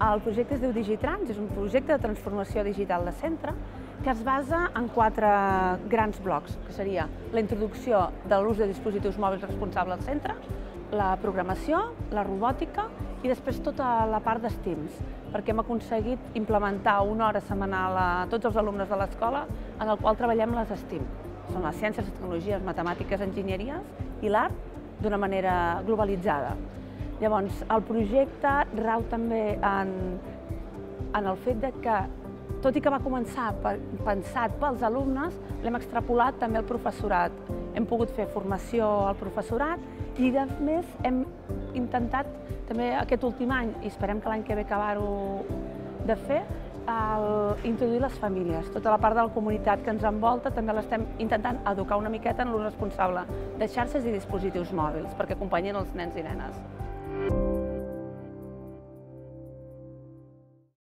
El projecte es diu Digitrans, és un projecte de transformació digital de centre que es basa en 4 grans blocs, que seria la introducció de l'ús de dispositius mòbils responsable al centre, la programació, la robòtica i després tota la part d'STEAMs, perquè hem aconseguit implementar una hora setmanal a tots els alumnes de l'escola en el qual treballem les STEAM. Són les ciències, les tecnologies, matemàtiques, enginyeries i l'art d'una manera globalitzada. Llavors, el projecte rau també en el fet que, tot i que va començar pensat pels alumnes, l'hem extrapolat també al professorat. Hem pogut fer formació al professorat i, a més, hem intentat també aquest últim any, i esperem que l'any que ve acabar-ho de fer, introduir les famílies. Tota la part de la comunitat que ens envolta també l'estem intentant educar una miqueta en l'ús responsable de xarxes i dispositius mòbils perquè acompanyin els nens i nenes.